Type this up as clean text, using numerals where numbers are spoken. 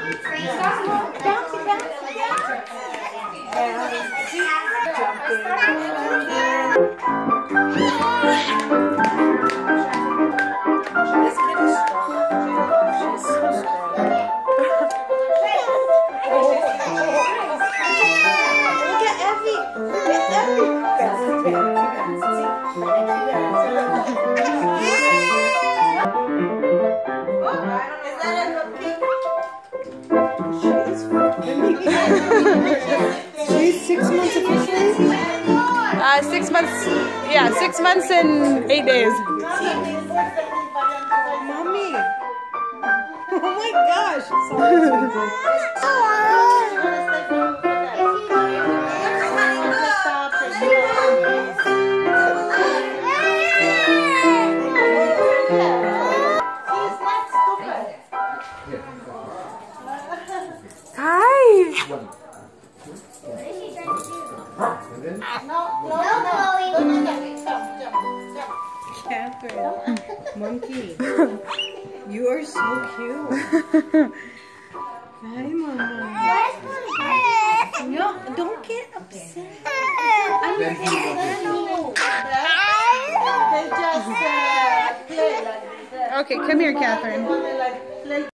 She's 6 months officially? 6 months, yeah, 6 months and 8 days. Mommy! Oh my gosh! Sorry, sweetie. Hi! Catherine, monkey, you are so cute. Hi, Mama. No, don't get upset. Then he Okay, come here, Catherine.